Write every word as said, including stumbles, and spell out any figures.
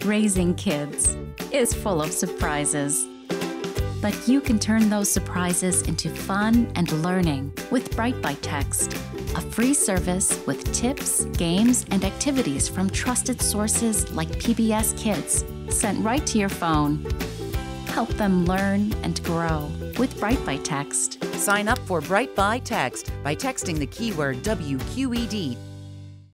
Raising kids is full of surprises. But you can turn those surprises into fun and learning with Bright by Text, a free service with tips, games, and activities from trusted sources like P B S Kids, sent right to your phone. Help them learn and grow with Bright by Text. Sign up for Bright by Text by texting the keyword W Q E D